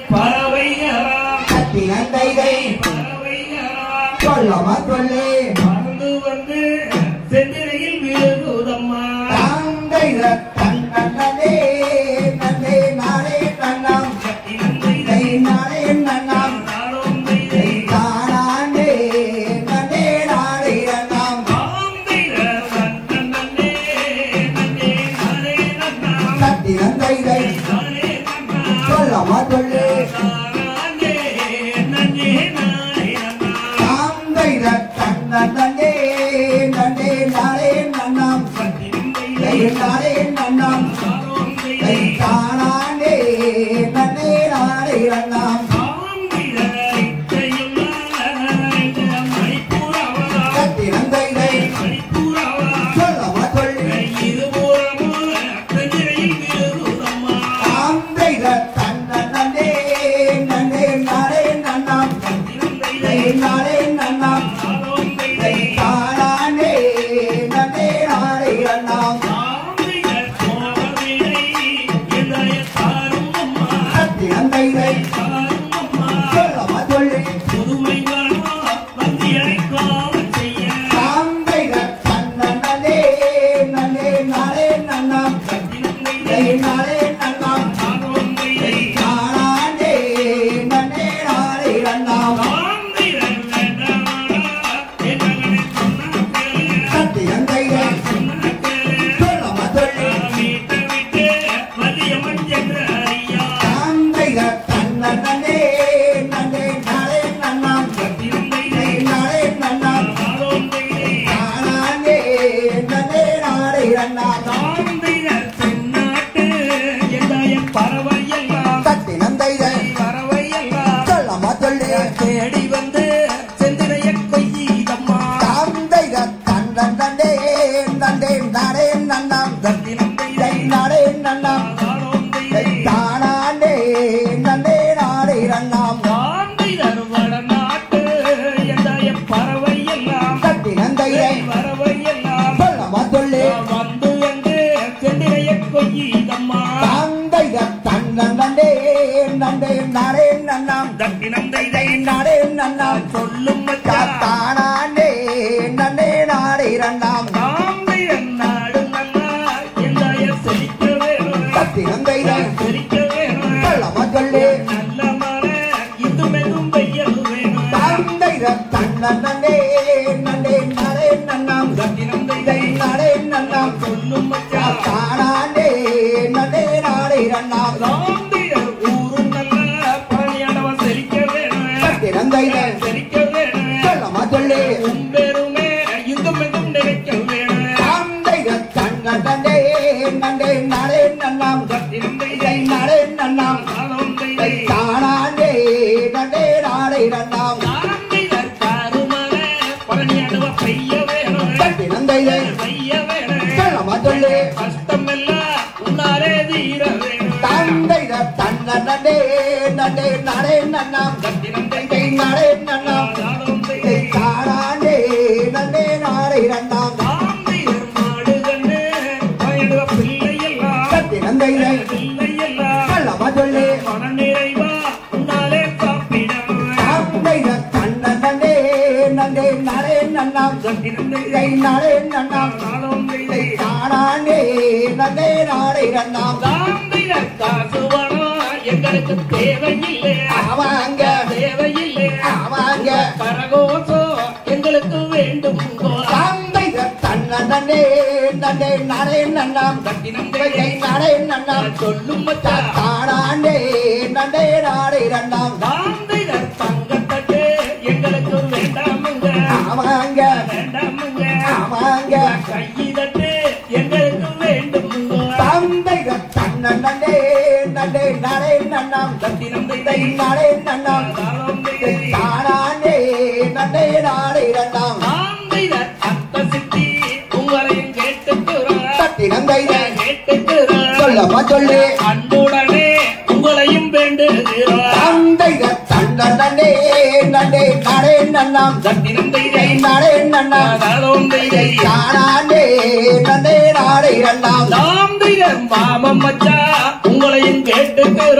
பறவையரா கத்தினந்தைதை பறவையரா சொல்லமா சொல்லு பறந்து வந்து செந்திரையில் விழுகுதம்மா தந்தை தன்னே நன்னே நானே நன்னாம் கத்தினந்தை நானே நன்னாம் நாளும் தைதை தானே நன்னே நானே நன்னாம் ஆந்தை நன்னே நன்னே நானே நன்னாம் கத்தினந்தைதை நானே நன்னாம் சொல்லமா சொல்லு நானே நன்னே நானே நன்னாம் தந்தை தன்னே நன்னே நானே நன்னாம் கத்தினந்தை நானே நன்னாம் நாளும் தைதை தானே நன்னே நானே நன்னாம் கத்தினந்தைதை சொல்லமா சொல்லு தந்தை தன்னே நன்னே நானே நன்னாம் நானே நன்னாம் தானே நன்னே நானே நன்னாம் கத்தினந்தைதை சொல்லமா சொல்லு தந்தை தன்னே நன்னே நானே நன்னாம் நானே நன்னாம் தானே நன்னே நானே நன்னாம் கத்தினந்தைதை சொல்லமா சொல்லு தந்தை தன்னே நன்னே நானே நன்னாம் நானே நன்னாம் தானே நன்னே நானே நன்னாம் கத்தினந்தைதை சொல்லமா சொல்லு தேடி வந்து செந்திரைய கொய்யீதம்மா தந்தை தன்னே நன்னே நானே நன்னாம் கத்தினந்தை நானே நன்னாம் நாளும் தைதை தானே நன்னே நானே நன்னாம் காந்தைதர் வடநாட்டு எந்தாய பறவையெல்லாம் கத்தினந்தைதை பறவையெல்லாம் சொல்லமா சொல்லு வந்து என்று செந்திரைய கொய்யீதம்மா தந்தை தன்னே நன்னே நானே நன்னாம் தத்தினந்தை நானே நன்னாம் சொல்லும் மச்சான் தானே நன்னே நானே நன்னாம் காந்தைதர் நாடு நல்லா எந்தாய செழிக்க வேணும் கத்தினந்தைதை செழிக்க வேணும் சொல்லமா சொல்லு நல்ல மழை இதுமெதும் பெய்ய வேணும் தந்தை தன்னே நன்னே நானே நன்னாம் தத்தினந்தை நானே நன்னாம் சொல்லும் மச்சான் தானே நன்னே நானே நன்னாம் காந்தைதர் ஊரும் நல்ல பழனியானவ செழிக்க வேணும் கத்தினந்தைதை செழிக்க வேணும் சொல்லமா சொல்லு உம்பெருமே இதுமெதும் நினைக்க வேணும் தந்தை தன்னே நன்னே நானே நன்னாம் தத்தினந்தை நானே நன்னாம் நாளும் தைதை தானே நன்னே நானே நன்னாம் காந்தைதர் காருமலை பழனியானவ பெய்ய வேணும் கத்தினந்தைதை பெய்ய வேணும் சொல்லமா சொல்லு கஷ்டமெல்லாம் உன்னாலே தீர வேணும் தந்தை தன்னே நன்னே நானே நன்னாம் தத்தினந்தை நானே நன்னாம் நாளும் தைதை தானே நன்னே நானே நன்னாம் காந்தைதர் மாடு கண்ணு பயனுவ பிள்ளையெல்லாம் கத்தினந்தைதை பிள்ளையெல்லாம் சொல்லமா சொல்லு மன நிறைவா உன்னாலே சாப்பிடும் தந்தை தன்னே நன்னே நானே நன்னாம் தத்தினந்தை நானே நன்னாம் நாளும் தைதை தானே நன்னே நானே நன்னாம் காந்தைதர் காசு பணம் எங்களுக்கு தேவையில்லை ஆமாங்க தேவையில்லை ஆமாங்க கரகோசம் எங்களுக்கு வேண்டும் தந்தை தன்னே நன்னே நானே நன்னாம் தத்தினந்தை நானே நன்னாம் சொல்லும் மச்சான் தானே நன்னே நானே நன்னாம் காந்தைதர் தங்கத்தட்டு எங்களுக்கு வேண்டாமுங்க ஆமாங்க வேண்டாமுங்க ஆமாங்க கையிதட்டு எங்களுக்கு வேண்டுமுங்க தந்தை தன்னே நன்னே நானே நன்னாம் தத்தினந்தை நானே நன்னாம் நாளும் தைதை தானே நன்னே நானே நன்னாம் காந்தைதர் அத்த சித்தி உங்களையும் கேட்டுக்கிறார் தத்தினந்தைதை கேட்டுக்கிறார் சொல்லமா சொல்லு அன்புடனே உங்களையும் வேண்டுகிறார் தந்தை தன்னே நன்னே நானே நன்னாம் தத்தினந்தை நானே நன்னாம் நாளும் தைதை தானே நன்னே நானே நன்னாம் தாந்தையர் மாமம் மச்சா உங்களையும் கேட்டுக்கிறார்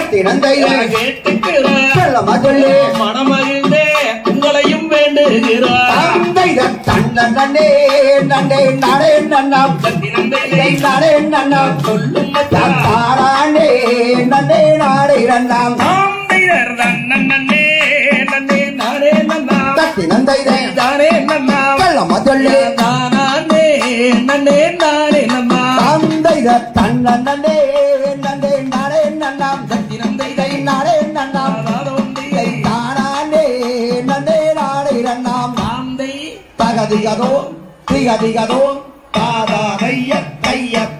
தத்தினந்தை கேட்டுக்கிறார் சொல்லமா சொல்லு மனமகிழ்ந்தே உங்களையும் வேண்டுகிறார் தந்தை தன்னே நன்னே நாடே நன்னாம் நாடே நன்னாம் சொல்லும் தாரானே நன்னே நாடே நன்னாம் நன்னே நன்னே நானே நன்னா தத்தினந்தை தானே நன்னா சொல்லமா சொல்லு நானே நன்னே நானே நன்னா தந்தை தன்னே நன்னே நாடே நன்னாம் தத்தினந்தை நாடே நன்னாம் தாரானே நன்னே நாடே நன்னாம் தாந்தை தகதிகதோ திகதிகதோ தாதா கைய கைய